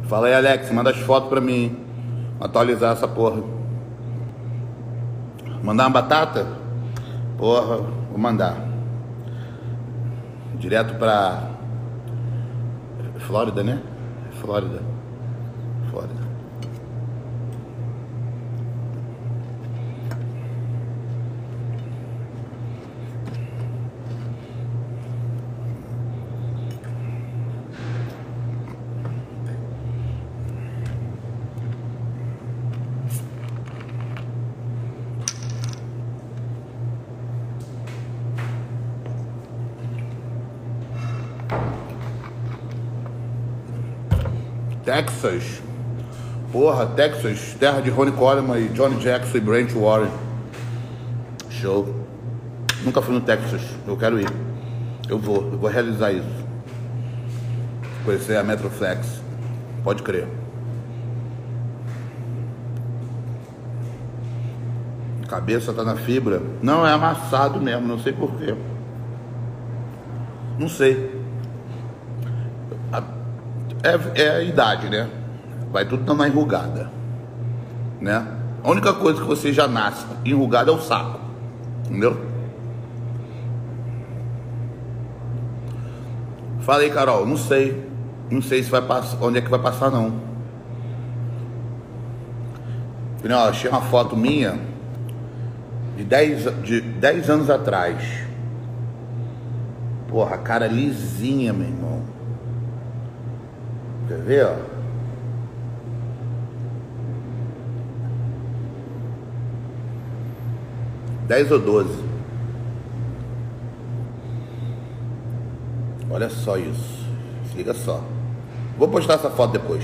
Fala aí, Alex, manda as fotos pra mim. Atualizar essa porra. Mandar uma batata? Porra, vou mandar. Direto pra Flórida, né? Flórida. Texas. Porra, Texas, terra de Ronnie Coleman e Johnny Jackson e Brent Warren. Show. Nunca fui no Texas, eu quero ir. Eu vou realizar isso. Conhecer a Metroflex. Pode crer. Cabeça tá na fibra. Não, é amassado mesmo, não sei porquê. Não sei. É a idade, né? Vai tudo dando uma enrugada, né? A única coisa que você já nasce enrugado é o saco, entendeu? Fala aí, Carol, não sei se vai passar, onde é que vai passar não. Ó, achei uma foto minha de 10 anos atrás. Porra, cara lisinha, meu irmão. Quer ver, ó? Dez ou 12. Olha só isso. Se liga só. Vou postar essa foto depois.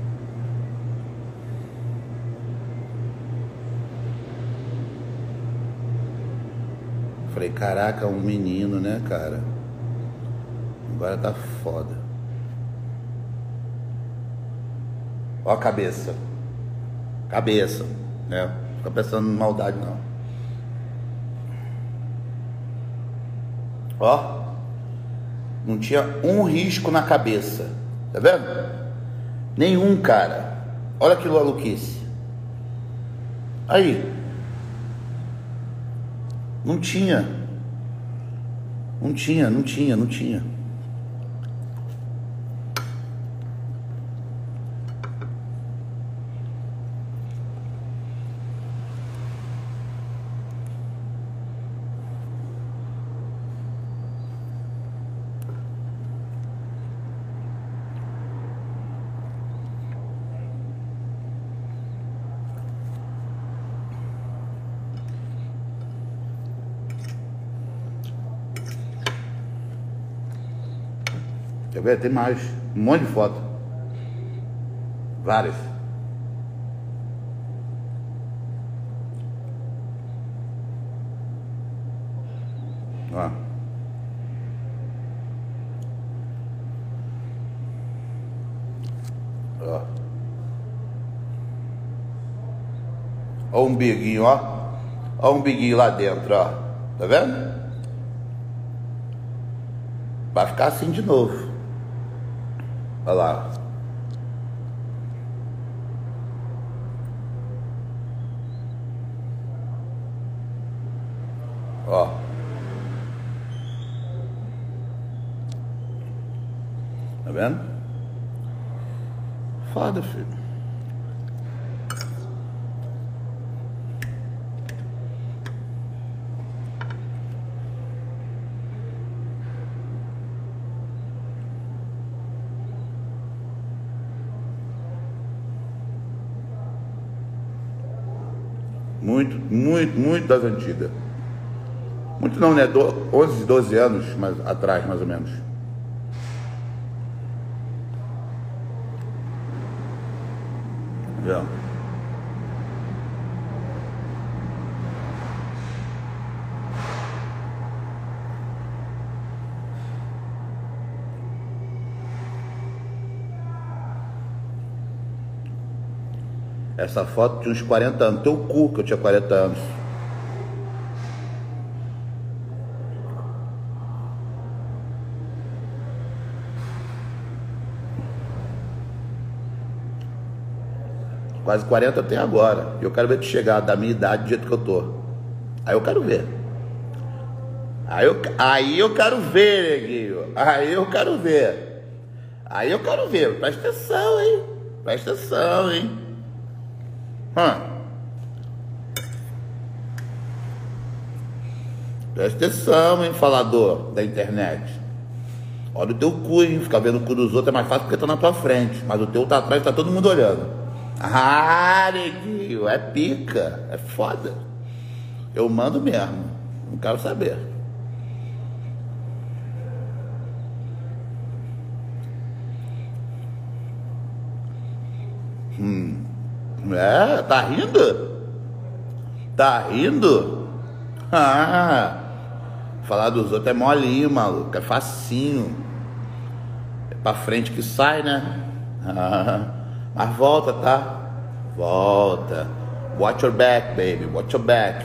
Falei, caraca, um menino, né, cara? Agora tá foda. Ó a cabeça. Cabeça, né? Fica pensando em maldade, não. Ó. Não tinha um risco na cabeça. Tá vendo? Nenhum, cara. Olha que maluquice. Aí. Não tinha. Não tinha. Quer ver? Tem mais. Um monte de foto. Várias. Ó. Ó. Ó o umbiguinho, ó. Ó o umbiguinho lá dentro, ó. Tá vendo? Vai ficar assim de novo. Olha lá. Ó. Tá vendo? Foda, filho. Muito das antigas. Muito não, né? 11, 12 anos atrás, mais ou menos. Viu? Essa foto tinha uns 40 anos. Teu cu que eu tinha 40 anos. Quase 40 eu tenho agora. E eu quero ver tu chegar da minha idade, do jeito que eu tô. Aí eu quero ver. Aí eu quero ver, neguinho. Aí eu quero ver. Aí eu quero ver. Presta atenção, hein? Presta atenção, hein? Presta atenção, hein, falador da internet. Olha o teu cu, hein? Ficar vendo o cu dos outros é mais fácil porque tá na tua frente. Mas o teu tá atrás, tá todo mundo olhando. Ah, neguinho, é pica. É foda. Eu mando mesmo. Não quero saber. É, tá rindo? Tá rindo? Ah, falar dos outros é molinho, maluco, é facinho. É pra frente que sai, né? Ah, mas volta, tá? Volta. Watch your back, baby, watch your back.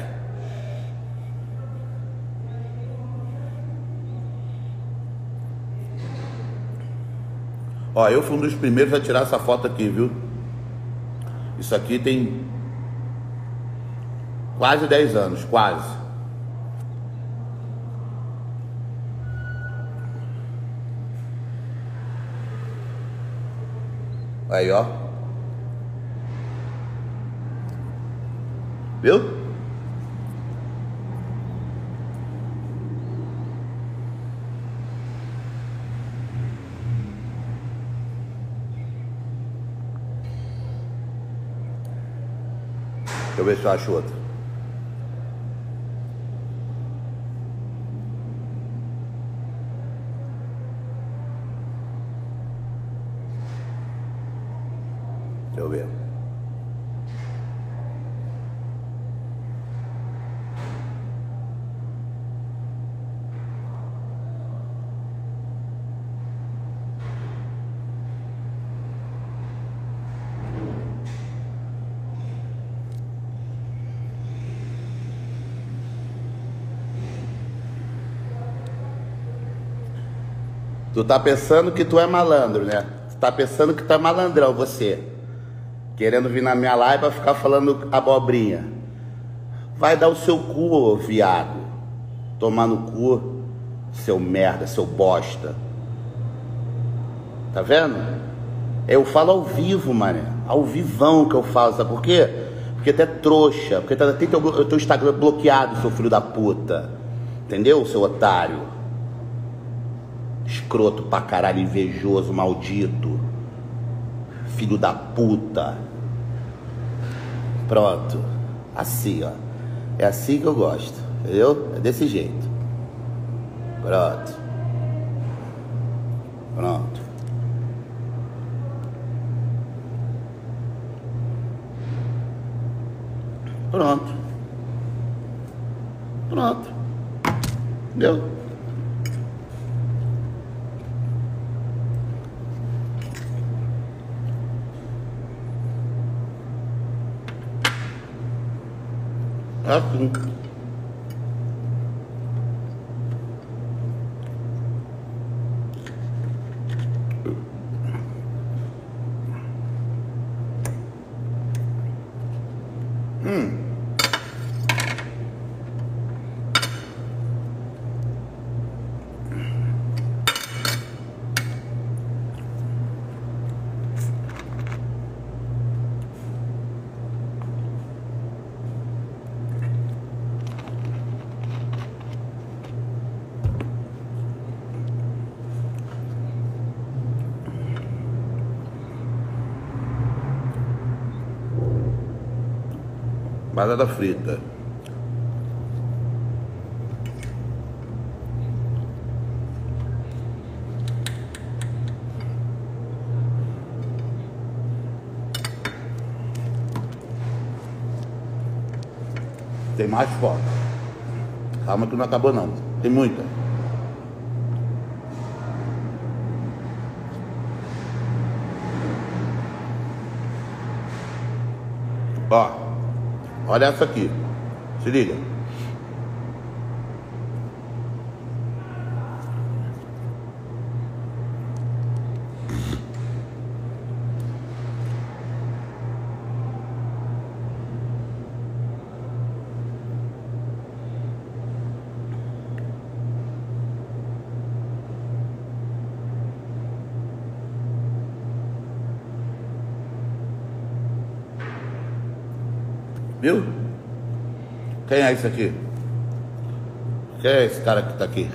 Ó, eu fui um dos primeiros a tirar essa foto aqui, viu? Isso aqui tem quase 10 anos, quase. Aí, ó. Viu? Deixa eu ver se eu acho outra. Deixa eu ver. Tu tá pensando que tu é malandro, né? Tu tá pensando que tu é malandrão, você. Querendo vir na minha live pra ficar falando abobrinha. Vai dar o seu cu, ô viado. Tomar no cu, seu merda, seu bosta. Tá vendo? Eu falo ao vivo, mané. Ao vivão que eu falo, sabe por quê? Porque tu é trouxa. Porque tem teu Instagram bloqueado, seu filho da puta. Entendeu, seu otário? Escroto pra caralho, invejoso, maldito. Filho da puta. Pronto. Assim, ó. É assim que eu gosto. Entendeu? É desse jeito. Pronto. Pronto. Pronto. Pronto. Entendeu? Assim. Batata frita. Tem mais foto. Calma que não acabou não. Tem muita. Ó. Olha essa aqui. Se liga. Viu? Quem é esse aqui? Quem é esse cara que tá aqui?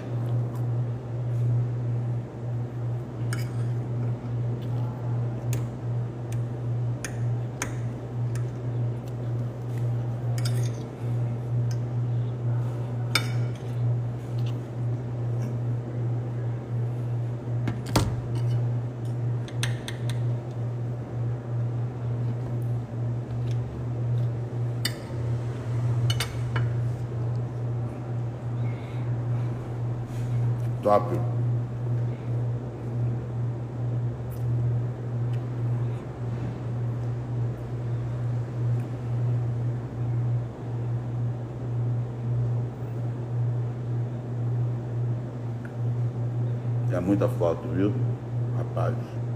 Top. É muita foto, viu, rapaz?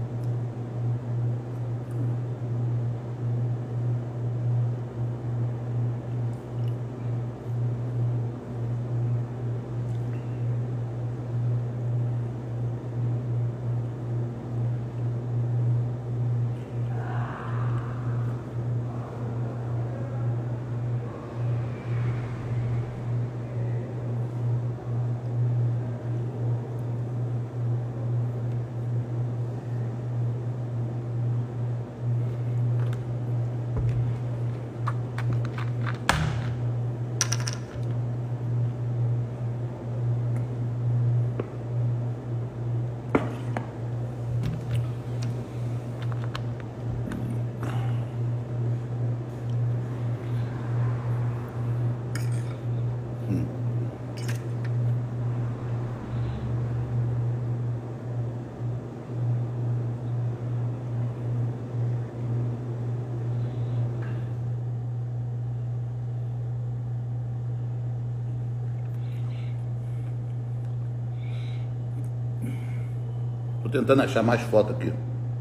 Tô tentando achar mais foto aqui.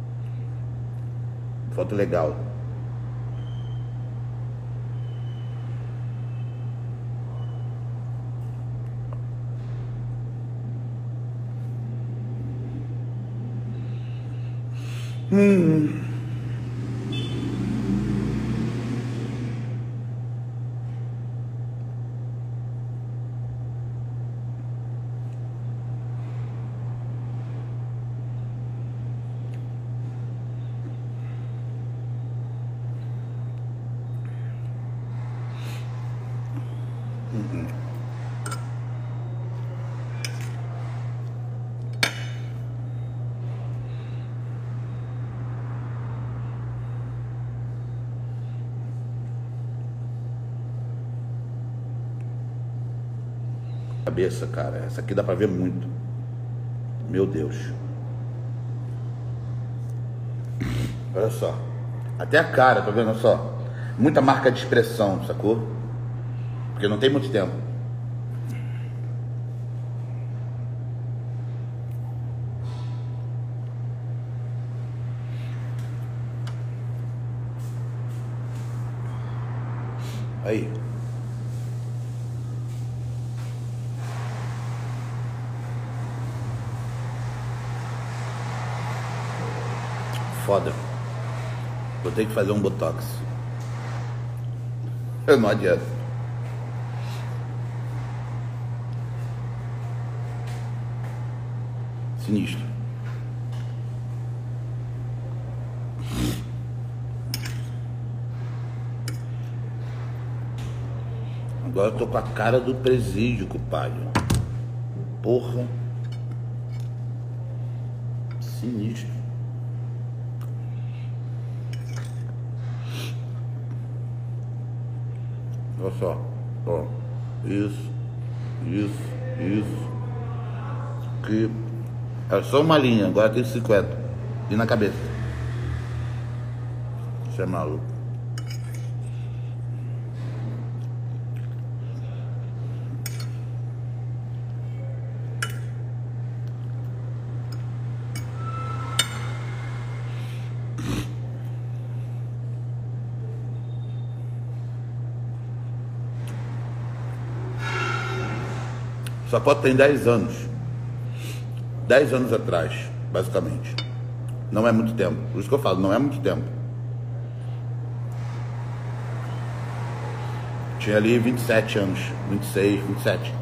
Foto legal. Cabeça, cara, essa aqui dá pra ver muito. Meu Deus. Olha só. Até a cara, tá vendo só? Muita marca de expressão, sacou? Porque não tem muito tempo. Aí. Foda. Vou ter que fazer um botox. Não adianta. Sinistro. Agora eu tô com a cara do presídio, compadre. Porra. Sinistro. Olha só, ó, isso, que é só uma linha, agora tem 50 e na cabeça. Isso é maluco. Essa foto tem 10 anos. 10 anos atrás, basicamente. Não é muito tempo. Por isso que eu falo, não é muito tempo. Tinha ali 27 anos, 26, 27.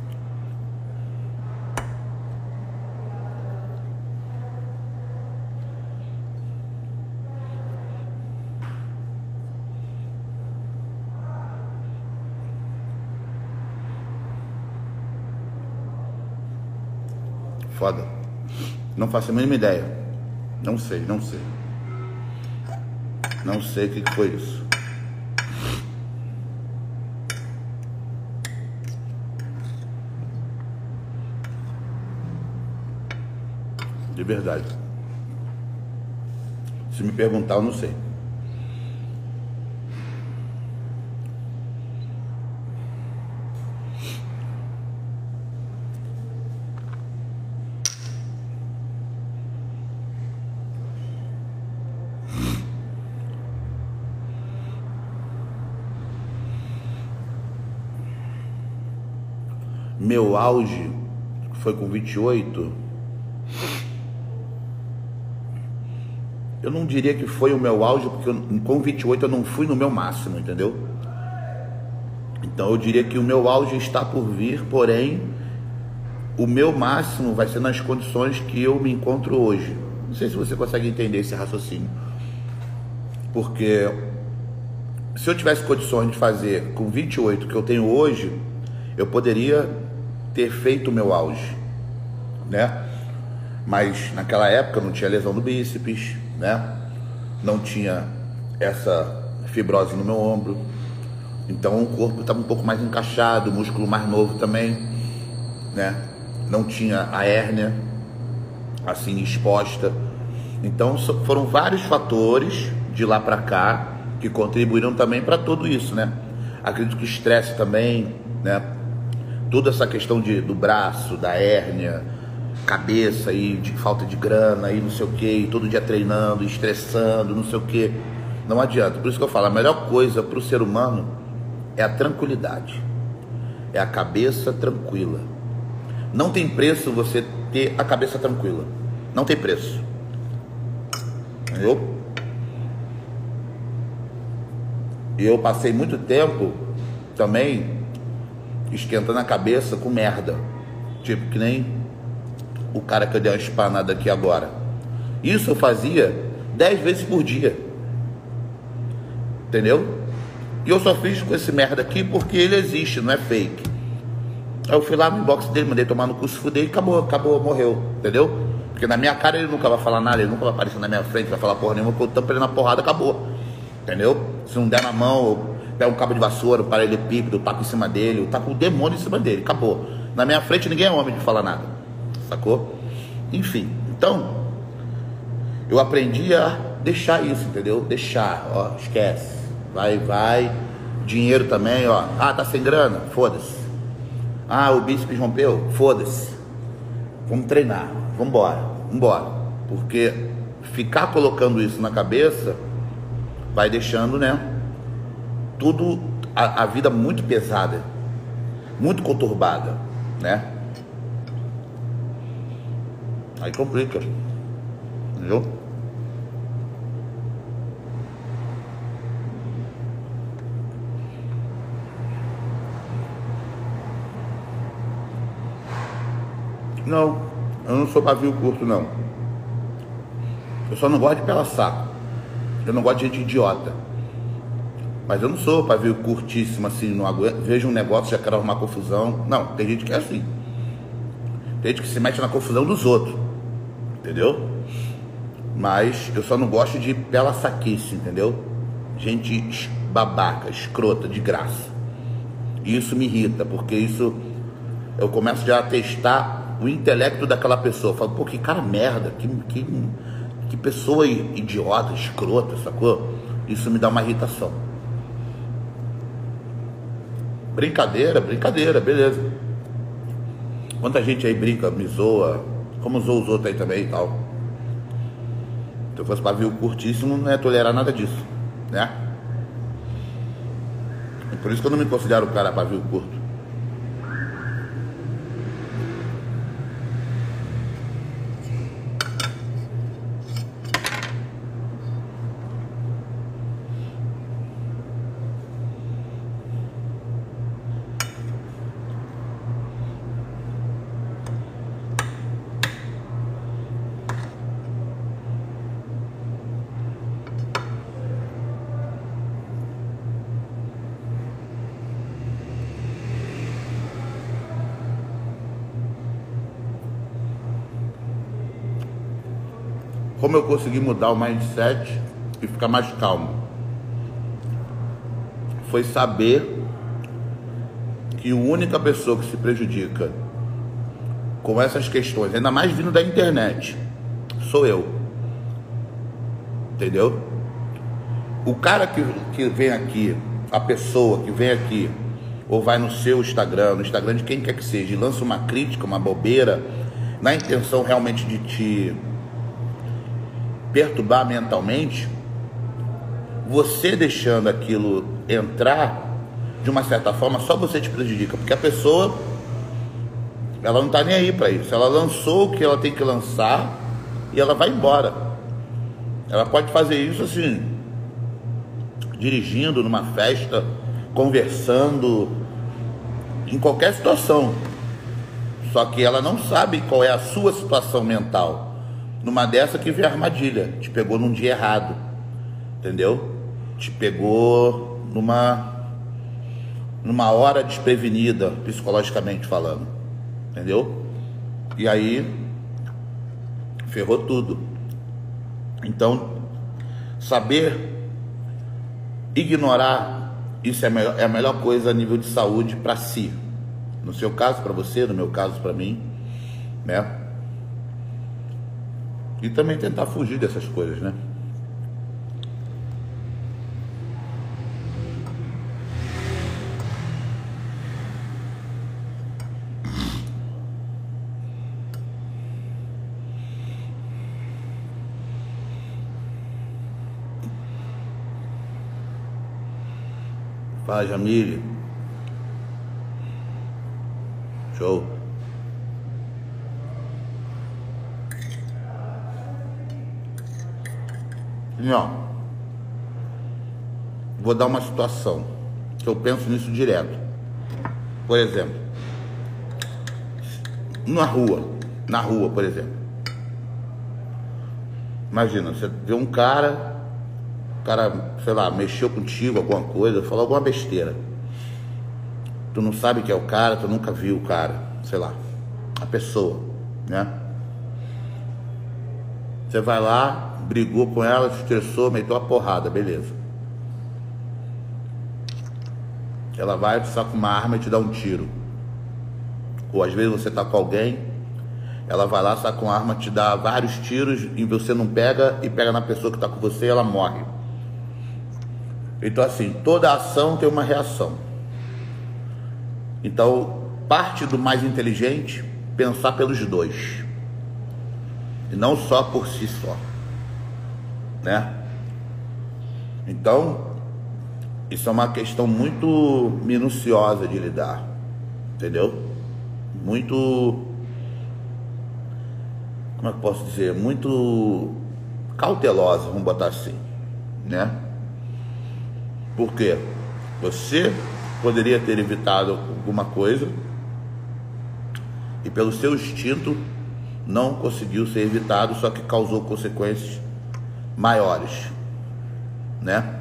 Foda. Não faço a mínima ideia. Não sei, não sei. Não sei o que foi isso. De verdade. Se me perguntar, eu não sei. Meu auge foi com 28. Eu não diria que foi o meu auge, porque com 28 eu não fui no meu máximo, entendeu? Então eu diria que o meu auge está por vir, porém o meu máximo vai ser nas condições que eu me encontro hoje. Não sei se você consegue entender esse raciocínio. Porque se eu tivesse condições de fazer com 28 que eu tenho hoje, eu poderia ter feito o meu auge, né? Mas naquela época não tinha lesão do bíceps, né? Não tinha essa fibrose no meu ombro. Então o corpo estava um pouco mais encaixado, o músculo mais novo também, né? Não tinha a hérnia assim exposta. Então foram vários fatores de lá para cá que contribuíram também para tudo isso, né? Acredito que o estresse também, né? Toda essa questão do braço, da hérnia, cabeça e de falta de grana e não sei o que, todo dia treinando, estressando, não sei o que, não adianta. Por isso que eu falo, a melhor coisa para o ser humano é a tranquilidade, é a cabeça tranquila. Não tem preço você ter a cabeça tranquila, não tem preço, entendeu? E eu passei muito tempo também esquentando a cabeça com merda, tipo que nem o cara que eu dei uma espanada aqui agora. Isso eu fazia 10 vezes por dia, entendeu? E eu só fiz com esse merda aqui porque ele existe, não é fake. Aí eu fui lá no inbox dele, mandei tomar no cu, se fuder e acabou, morreu, entendeu? Porque na minha cara ele nunca vai falar nada, ele nunca vai aparecer na minha frente, vai falar porra nenhuma, porque eu tampo ele na porrada, acabou, entendeu? Se não der na mão, eu pego um cabo de vassoura, um paralelepípedo, eu taco em cima dele, eu taco o demônio em cima dele, acabou. Na minha frente ninguém é homem de falar nada, sacou? Enfim, então eu aprendi a deixar isso, entendeu? Deixar, ó, esquece, vai, dinheiro também, ó, ah, tá sem grana, foda-se, ah, o bíceps rompeu, foda-se, vamos treinar, vambora, porque ficar colocando isso na cabeça vai deixando, né, tudo, a vida muito pesada, muito conturbada, né? Aí complica, entendeu? Não, eu não sou pavio curto, não. Eu só não gosto de pela saco. Eu não gosto de gente idiota. Mas eu não sou pavio curtíssimo assim, não aguento. Vejo um negócio, já quero arrumar confusão. Não, tem gente que é assim. Tem gente que se mete na confusão dos outros, entendeu? Mas eu só não gosto de pela saquice, entendeu? Gente babaca, escrota, de graça. E isso me irrita, porque isso eu começo já a testar o intelecto daquela pessoa. Eu falo, pô, que cara merda, que pessoa idiota, escrota, sacou? Isso me dá uma irritação. Brincadeira, beleza. Quanta gente aí brinca, me zoa, como zoa os outros aí também e tal. Se eu fosse pavio curtíssimo, não ia tolerar nada disso, né? E por isso que eu não me considero um cara pavio curto. como eu consegui mudar o mindset e ficar mais calmo, foi saber que a única pessoa que se prejudica com essas questões, ainda mais vindo da internet, sou eu. Entendeu? O cara que vem aqui, a pessoa que vem aqui, ou vai no seu Instagram, no Instagram de quem quer que seja, e lança uma crítica, uma bobeira, na intenção realmente de te perturbar mentalmente, você deixando aquilo entrar, de uma certa forma, só você te prejudica, porque a pessoa, ela não tá nem aí para isso. Ela lançou o que ela tem que lançar e ela vai embora. Ela pode fazer isso assim, dirigindo numa festa, conversando, em qualquer situação. Só que ela não sabe qual é a sua situação mental. Numa dessa que vem a armadilha, te pegou num dia errado, entendeu? Te pegou numa hora desprevenida, psicologicamente falando, entendeu? E aí ferrou tudo. Então, saber ignorar isso é a melhor coisa a nível de saúde para si. No seu caso, para você, no meu caso, para mim, né? E também tentar fugir dessas coisas, né? Fala, Jamile. Show. Não. Vou dar uma situação que eu penso nisso direto. Por exemplo, na rua, por exemplo. Imagina, você vê um cara, sei lá, mexeu contigo, alguma coisa, falou alguma besteira. Tu não sabe que é o cara, tu nunca viu o cara, sei lá, a pessoa, né? Você vai lá, brigou com ela, se estressou, meteu a porrada, beleza. Ela vai, saca uma arma e te dá um tiro. Ou às vezes você tá com alguém, ela vai lá, saca uma arma, te dá vários tiros e você não pega, e pega na pessoa que tá com você e ela morre. Então assim, toda ação tem uma reação. Então, parte do mais inteligente, pensar pelos dois. E não só por si só. Né? Então, isso é uma questão muito minuciosa de lidar. Entendeu? Muito... Como é que eu posso dizer? Muito cautelosa, vamos botar assim. Né? Por quê? Você poderia ter evitado alguma coisa e pelo seu instinto não conseguiu ser evitado, só que causou consequências maiores, né?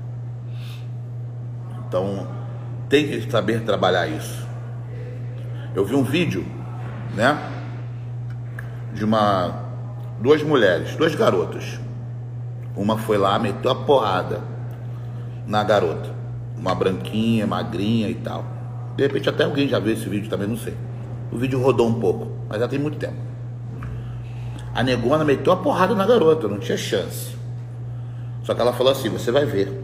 Então tem que saber trabalhar isso. Eu vi um vídeo, né, de duas mulheres, duas garotas. Uma foi lá, meteu a porrada na garota, uma branquinha, magrinha e tal. De repente até alguém já viu esse vídeo também, não sei. O vídeo rodou um pouco, mas já tem muito tempo. A negona meteu a porrada na garota, não tinha chance. Só que ela falou assim, você vai ver.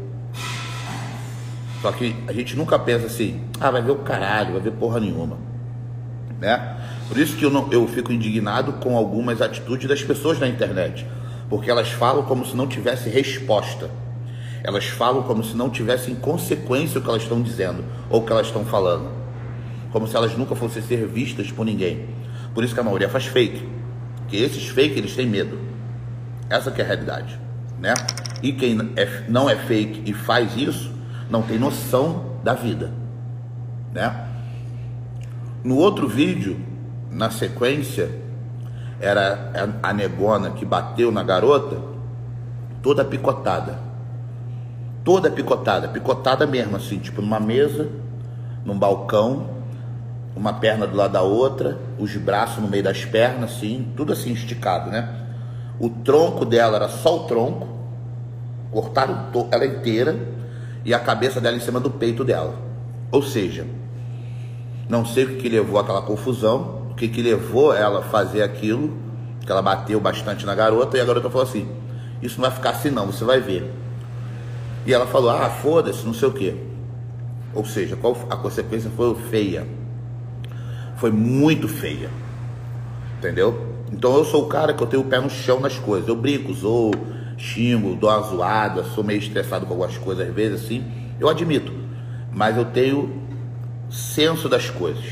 Só que a gente nunca pensa assim, vai ver o caralho, vai ver porra nenhuma, né? Por isso que eu fico indignado com algumas atitudes das pessoas na internet, porque elas falam como se não tivesse resposta. Elas falam como se não tivessem consequência o que elas estão dizendo ou o que elas estão falando, como se elas nunca fossem ser vistas por ninguém. Por isso que a maioria faz fake, que esses fake eles têm medo. Essa que é a realidade, né? E quem não é fake e faz isso não tem noção da vida, né? No outro vídeo, na sequência, era a negona que bateu na garota, toda picotada. Toda picotada mesmo, assim, tipo numa mesa, num balcão, uma perna do lado da outra, os braços no meio das pernas, assim, tudo assim esticado, né? O tronco dela era só o tronco, cortaram ela inteira e a cabeça dela em cima do peito dela. Ou seja, não sei o que levou àquela confusão, o que levou ela a fazer aquilo, que ela bateu bastante na garota, e a garota falou assim: isso não vai ficar assim não, você vai ver. E ela falou: ah, foda-se, não sei o que. Ou seja, qual a consequência foi feia, foi muito feia, entendeu? Então eu sou o cara que eu tenho o pé no chão nas coisas, eu brinco, zoo, xingo, dou uma zoada, sou meio estressado com algumas coisas às vezes assim, eu admito, mas eu tenho senso das coisas,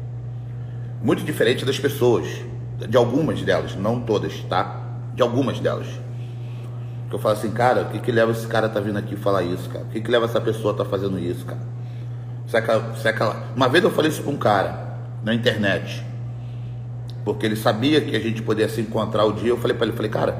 muito diferente das pessoas, de algumas delas, não todas, tá? De algumas delas. Eu falo assim, cara, o que leva esse cara a tá vindo aqui falar isso, cara? O que leva essa pessoa a tá fazendo isso, cara? Será que ela... Uma vez eu falei isso pra um cara na internet, porque ele sabia que a gente poderia se encontrar o dia. Eu falei pra ele, cara,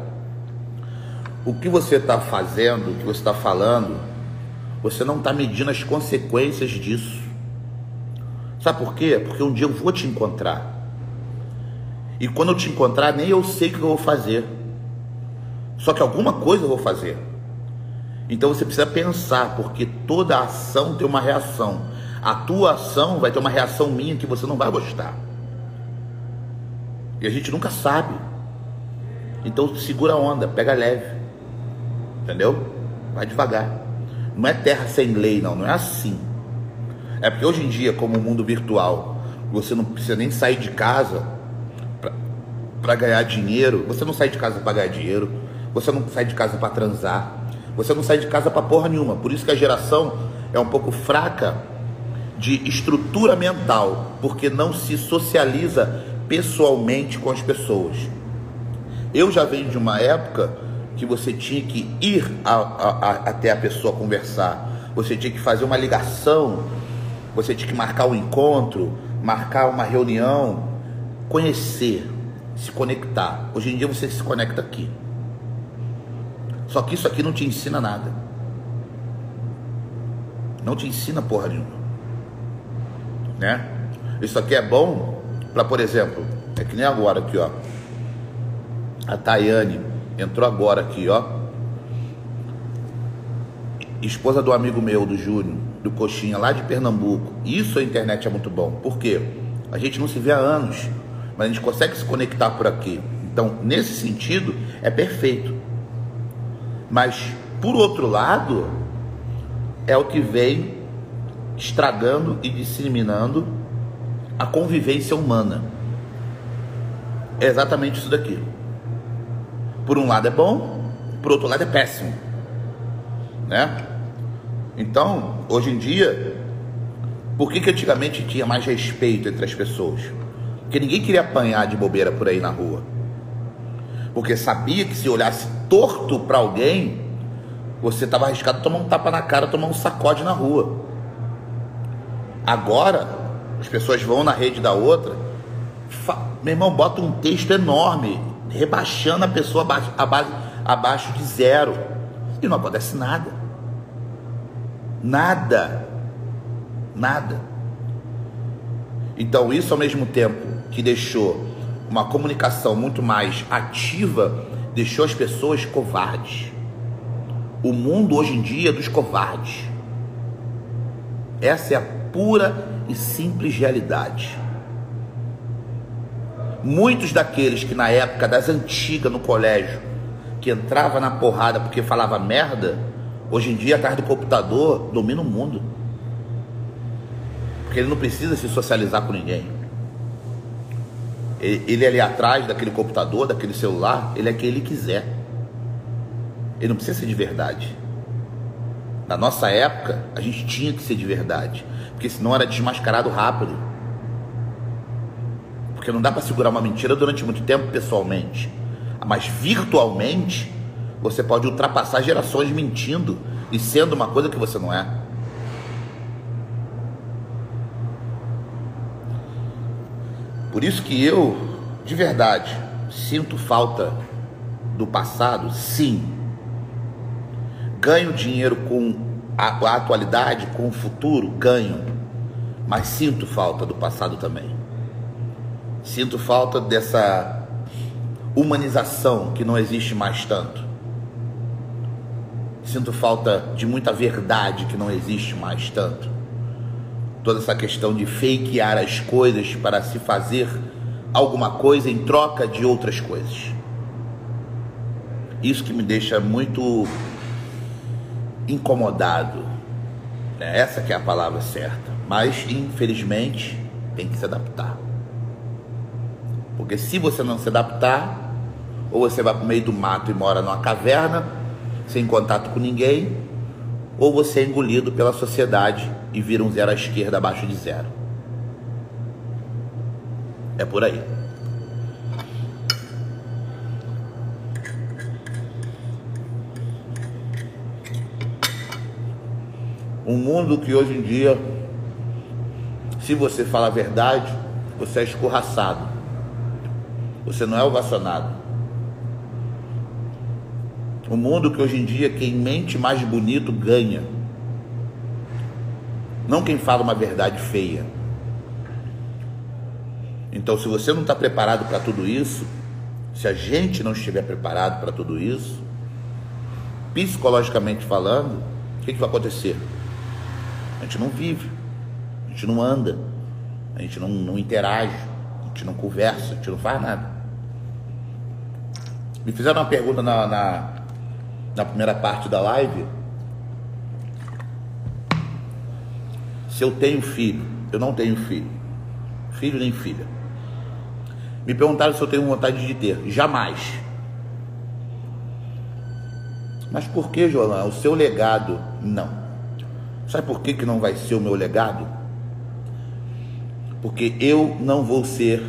o que você tá fazendo, o que você tá falando, você não tá medindo as consequências disso. Sabe por quê? Porque um dia eu vou te encontrar. E quando eu te encontrar, nem eu sei o que eu vou fazer. Só que alguma coisa eu vou fazer. Então você precisa pensar, porque toda ação tem uma reação. A tua ação vai ter uma reação minha que você não vai gostar. E a gente nunca sabe. Então segura a onda, pega leve. Entendeu? Vai devagar. Não é terra sem lei, não é assim. É porque hoje em dia, como o mundo virtual, você não precisa nem sair de casa para ganhar dinheiro. Você não sai de casa para ganhar dinheiro. Você não sai de casa para transar. Você não sai de casa para porra nenhuma. Por isso que a geração é um pouco fraca de estrutura mental, porque não se socializa pessoalmente com as pessoas. Eu já venho de uma época que você tinha que ir até a pessoa conversar. Você tinha que fazer uma ligação. Você tinha que marcar um encontro, marcar uma reunião, conhecer, se conectar. Hoje em dia você se conecta aqui. Só que isso aqui não te ensina nada. Não te ensina porra nenhuma, né? Isso aqui é bom para, por exemplo, é que nem agora aqui, ó. A Tayane entrou agora aqui, ó. Esposa do amigo meu, do Júnior, do Coxinha, lá de Pernambuco. Isso a internet é muito bom. Por quê? A gente não se vê há anos, mas a gente consegue se conectar por aqui. Então, nesse sentido, é perfeito. Mas, por outro lado, é o que vem estragando e disseminando a convivência humana. É exatamente isso daqui. Por um lado é bom, por outro lado é péssimo, né? Então, hoje em dia, por que antigamente tinha mais respeito entre as pessoas? Porque ninguém queria apanhar de bobeira por aí na rua. Porque sabia que se olhasse torto para alguém, você estava arriscado a tomar um tapa na cara, tomar um sacode na rua. Agora, as pessoas vão na rede da outra, meu irmão, bota um texto enorme, rebaixando a pessoa abaixo de zero. E não acontece nada. Nada. Nada. Então isso, ao mesmo tempo que deixou uma comunicação muito mais ativa, deixou as pessoas covardes. O mundo hoje em dia é dos covardes. Essa é a pura e simples realidade. Muitos daqueles que na época das antigas no colégio, que entrava na porrada porque falava merda, hoje em dia atrás do computador domina o mundo. Porque ele não precisa se socializar com ninguém. Ele ali atrás daquele computador, daquele celular, ele é quem ele quiser. Ele não precisa ser de verdade. Na nossa época, a gente tinha que ser de verdade, porque senão era desmascarado rápido. Porque não dá para segurar uma mentira durante muito tempo pessoalmente, mas virtualmente você pode ultrapassar gerações mentindo e sendo uma coisa que você não é. Por isso que eu, de verdade, sinto falta do passado, sim. Ganho dinheiro com a atualidade, com o futuro, ganho. Mas sinto falta do passado também. Sinto falta dessa humanização que não existe mais tanto. Sinto falta de muita verdade que não existe mais tanto. Toda essa questão de fakear as coisas para se fazer alguma coisa em troca de outras coisas. Isso que me deixa muito incomodado. Essa que é a palavra certa. Mas, infelizmente, tem que se adaptar. Porque se você não se adaptar, ou você vai para o meio do mato e mora numa caverna, sem contato com ninguém, ou você é engolido pela sociedade e vira um zero à esquerda abaixo de zero. É por aí. Um mundo que hoje em dia, se você fala a verdade, você é escorraçado. Você não é ovacionado. Um mundo que hoje em dia quem mente mais bonito ganha. Não quem fala uma verdade feia. Então, se você não está preparado para tudo isso, se a gente não estiver preparado para tudo isso, psicologicamente falando, o que vai acontecer? A gente não vive, a gente não anda, a gente não interage, a gente não conversa, a gente não faz nada. Me fizeram uma pergunta na primeira parte da live, se eu tenho filho. Eu não tenho filho, filho nem filha. Me perguntaram se eu tenho vontade de ter. Jamais. Mas por que, Jolan? O seu legado? Não. Sabe por que não vai ser o meu legado? Porque eu não vou ser...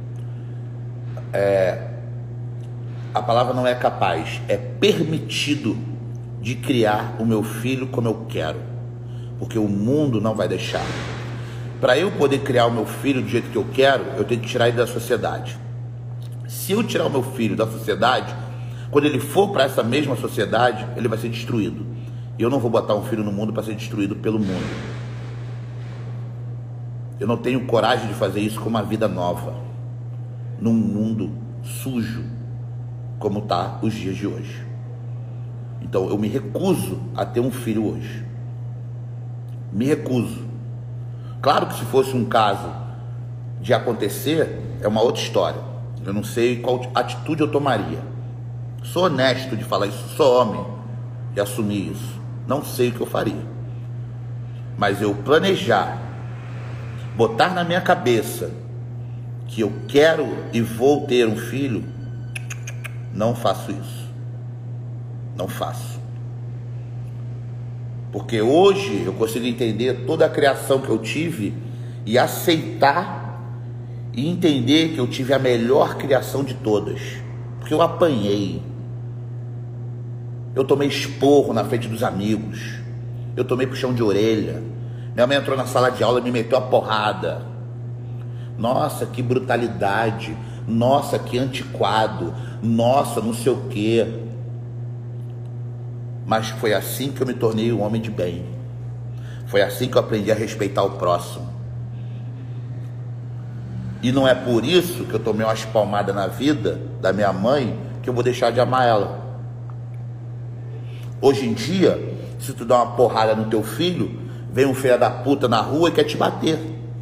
a palavra não é capaz, é permitido de criar o meu filho como eu quero. Porque o mundo não vai deixar. Para eu poder criar o meu filho do jeito que eu quero, eu tenho que tirar ele da sociedade. Se eu tirar o meu filho da sociedade, quando ele for para essa mesma sociedade, ele vai ser destruído. E eu não vou botar um filho no mundo para ser destruído pelo mundo. Eu não tenho coragem de fazer isso com uma vida nova, num mundo sujo, como está os dias de hoje. Então eu me recuso a ter um filho hoje. Me recuso. Claro que se fosse um caso de acontecer, é uma outra história. Eu não sei qual atitude eu tomaria. Sou honesto de falar isso, sou homem de assumir isso. Não sei o que eu faria. Mas eu planejar, botar na minha cabeça que eu quero e vou ter um filho, não faço isso. Não faço. Porque hoje eu consigo entender toda a criação que eu tive e aceitar e entender que eu tive a melhor criação de todas. Porque eu apanhei. Eu tomei esporro na frente dos amigos. Eu tomei puxão de orelha. Minha mãe entrou na sala de aula e me meteu a porrada. Nossa, que brutalidade. Nossa, que antiquado. Nossa, não sei o quê. Mas foi assim que eu me tornei um homem de bem. Foi assim que eu aprendi a respeitar o próximo. E não é por isso que eu tomei umas palmadas na vida da minha mãe que eu vou deixar de amar ela. Hoje em dia, se tu dá uma porrada no teu filho, vem um filho da puta na rua e quer te bater.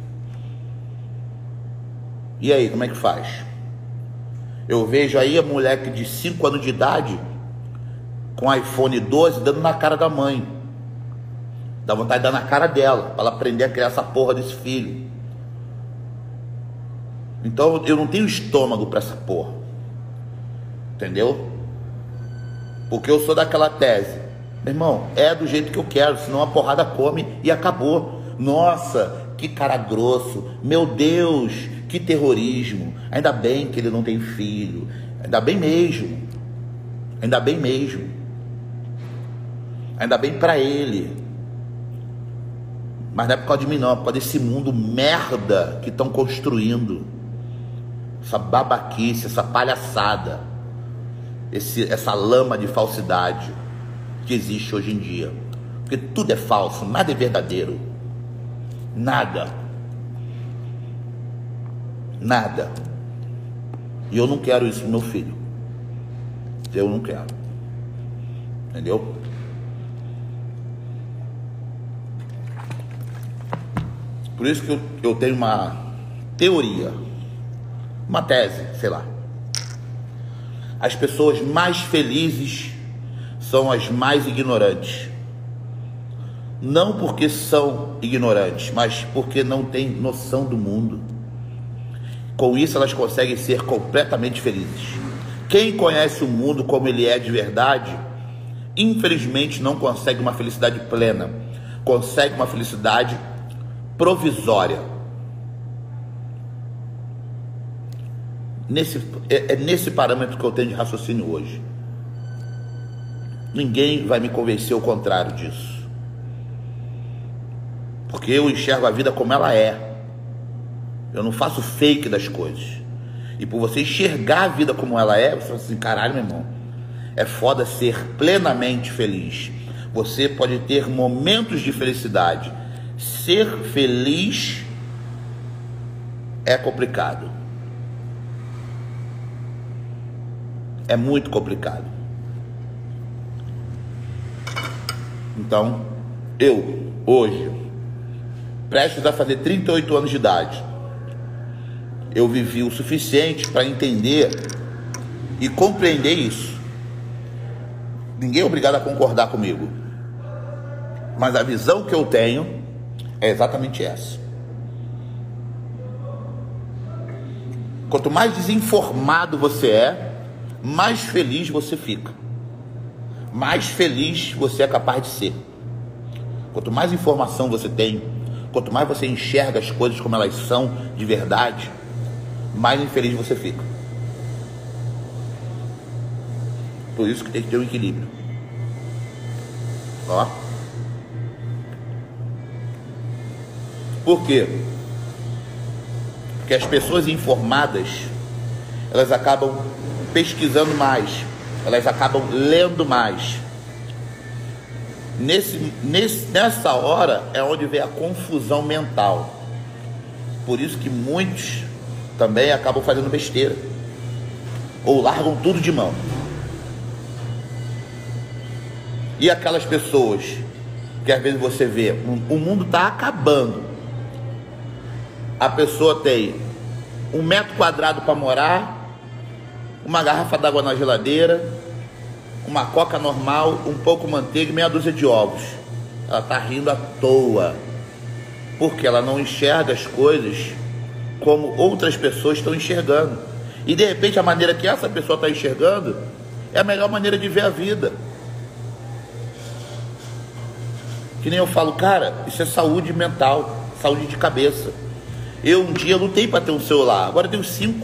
E aí, como é que faz? Eu vejo aí a moleque de 5 anos de idade com iPhone 12 dando na cara da mãe. Dá vontade de dar na cara dela, para ela aprender a criar essa porra desse filho. Então eu não tenho estômago para essa porra. Entendeu? Porque eu sou daquela tese. Meu irmão, é do jeito que eu quero, senão a porrada come e acabou. Nossa, que cara grosso. Meu Deus, que terrorismo. Ainda bem que ele não tem filho. Ainda bem mesmo. Ainda bem mesmo. Ainda bem pra ele. Mas não é por causa de mim não, é por causa desse mundo merda que estão construindo. Essa babaquice, essa palhaçada. Essa lama de falsidade que existe hoje em dia. Porque tudo é falso, nada é verdadeiro. Nada. Nada. E eu não quero isso no meu filho. Eu não quero. Entendeu? Por isso que eu tenho uma teoria, uma tese, sei lá. As pessoas mais felizes são as mais ignorantes. Não porque são ignorantes, mas porque não têm noção do mundo. Com isso elas conseguem ser completamente felizes. Quem conhece o mundo como ele é de verdade, infelizmente não consegue uma felicidade plena. Consegue uma felicidade provisória. É nesse parâmetro que eu tenho de raciocínio hoje. Ninguém vai me convencer o contrário disso. Porque eu enxergo a vida como ela é. Eu não faço fake das coisas. E por você enxergar a vida como ela é, você fala assim, caralho, meu irmão, é foda ser plenamente feliz. Você pode ter momentos de felicidade. Ser feliz é complicado. É muito complicado. Então, eu, hoje, prestes a fazer 38 anos de idade, eu vivi o suficiente para entender e compreender isso. Ninguém é obrigado a concordar comigo, mas a visão que eu tenho é exatamente essa. Quanto mais desinformado você é, mais feliz você fica. Mais feliz você é capaz de ser. Quanto mais informação você tem, quanto mais você enxerga as coisas como elas são de verdade, mais infeliz você fica. Por isso que tem que ter um equilíbrio. Ó. Por quê? Porque as pessoas informadas, elas acabam pesquisando mais, elas acabam lendo mais. Nessa hora é onde vem a confusão mental. Por isso que muitos também acabam fazendo besteira, ou largam tudo de mão. E aquelas pessoas que às vezes você vê, o mundo está acabando, a pessoa tem 1 metro quadrado para morar, uma garrafa d'água na geladeira, uma coca normal, um pouco de manteiga e meia dúzia de ovos. Ela está rindo à toa, porque ela não enxerga as coisas como outras pessoas estão enxergando. E de repente a maneira que essa pessoa está enxergando é a melhor maneira de ver a vida. Que nem eu falo, cara, isso é saúde mental, saúde de cabeça. Eu um dia lutei para ter um celular, agora eu tenho 5.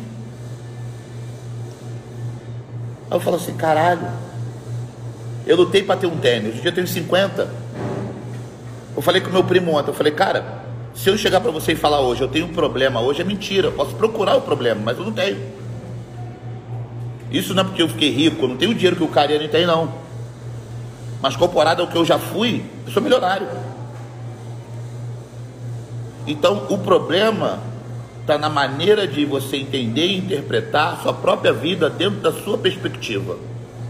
Aí eu falo assim, caralho, eu lutei para ter um tênis, hoje eu tenho 50. Eu falei com meu primo ontem, eu falei, cara, se eu chegar para você e falar hoje, eu tenho um problema hoje, é mentira, eu posso procurar o problema, mas eu não tenho. Isso não é porque eu fiquei rico, eu não tenho o dinheiro que o Cariani tem, não. Mas comparado ao que eu já fui, eu sou milionário. Então o problema está na maneira de você entender e interpretar a sua própria vida dentro da sua perspectiva.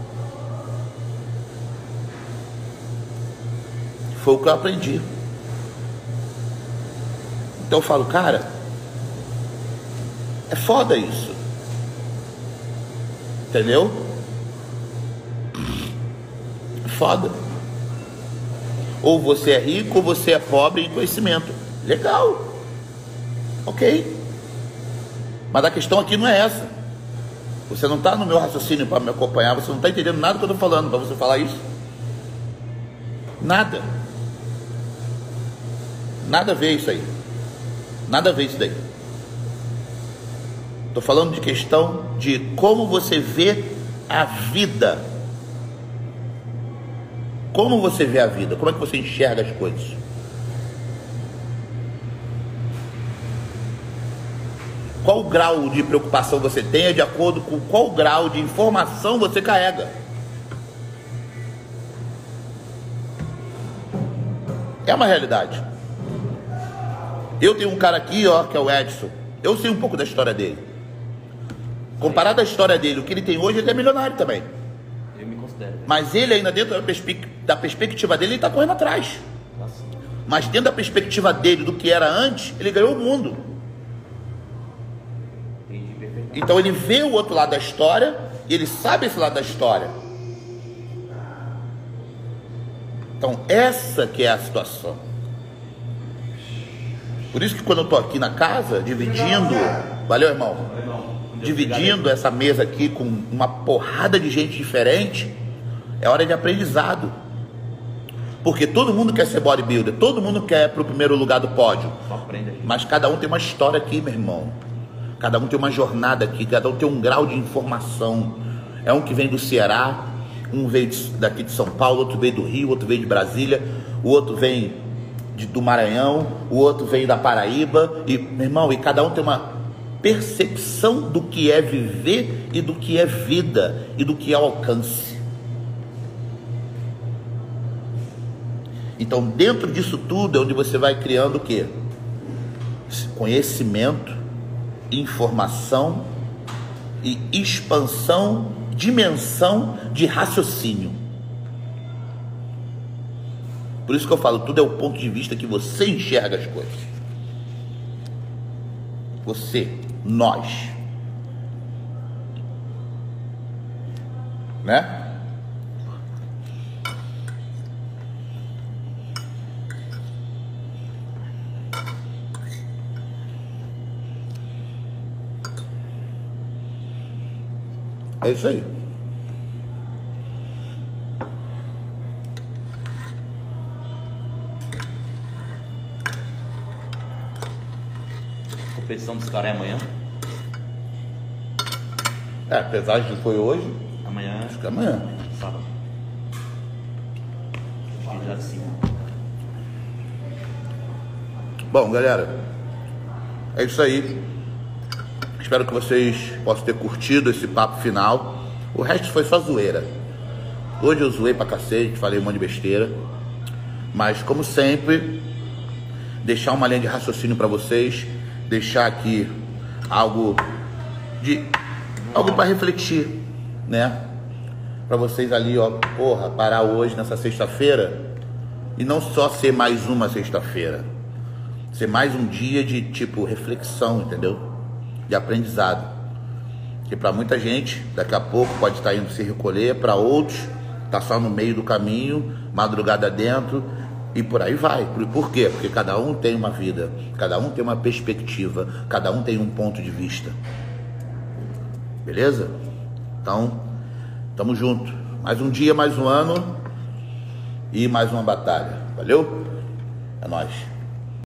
Foi o que eu aprendi. Então eu falo, cara, é foda isso. Entendeu? É foda. Ou você é rico ou você é pobre em conhecimento. Legal. Ok. Mas a questão aqui não é essa. Você não está no meu raciocínio para me acompanhar, você não está entendendo nada do que eu estou falando para você falar isso. Nada. Nada a ver isso aí. Nada a ver isso daí. Estou falando de questão de como você vê a vida. Como você vê a vida? Como é que você enxerga as coisas? Qual grau de preocupação você tem de acordo com qual grau de informação você carrega. É uma realidade. Eu tenho um cara aqui, ó, que é o Edson. Eu sei um pouco da história dele. Comparado à história dele, o que ele tem hoje, ele é milionário também. Eu me considero. Mas ele ainda dentro da perspectiva dele, ele tá correndo atrás. Nossa. Mas dentro da perspectiva dele, do que era antes, ele ganhou o mundo. Entendi perfeitamente. Então ele vê o outro lado da história, e ele sabe esse lado da história. Então essa que é a situação. Por isso que quando eu tô aqui na casa, dividindo... Valeu, irmão. Dividindo essa mesa aqui com uma porrada de gente diferente, é hora de aprendizado. Porque todo mundo quer ser bodybuilder, todo mundo quer ir pro primeiro lugar do pódio. Só aprende aí. Mas cada um tem uma história aqui, meu irmão. Cada um tem uma jornada aqui, cada um tem um grau de informação. É um que vem do Ceará, um veio daqui de São Paulo, outro veio do Rio, outro veio de Brasília, o outro vem do Maranhão, o outro veio da Paraíba. E, meu irmão, e cada um tem uma percepção do que é viver e do que é vida e do que é alcance. Então, dentro disso tudo é onde você vai criando o quê? Conhecimento, informação e expansão, dimensão de raciocínio. Por isso que eu falo, tudo é o ponto de vista que você enxerga as coisas. Você, nós, né? É isso aí. A competição dos caras é amanhã. É, apesar de foi hoje, Amanhã. acho que é amanhã. Sábado. Acho que já sim. Bom, galera, é isso aí. Espero que vocês possam ter curtido esse papo final. O resto foi só zoeira. Hoje eu zoei pra cacete, falei um monte de besteira. Mas, como sempre, deixar uma linha de raciocínio pra vocês. Deixar aqui algo para refletir, né? Pra vocês ali, ó, porra, parar hoje nessa sexta-feira e não só ser mais uma sexta-feira, ser mais um dia de tipo reflexão, entendeu? De aprendizado. Que para muita gente daqui a pouco pode estar indo se recolher, para outros tá só no meio do caminho, madrugada dentro, e por aí vai. Por quê? Porque cada um tem uma vida, cada um tem uma perspectiva, cada um tem um ponto de vista. Beleza? Então, tamo junto. Mais um dia, mais um ano e mais uma batalha. Valeu? É nóis.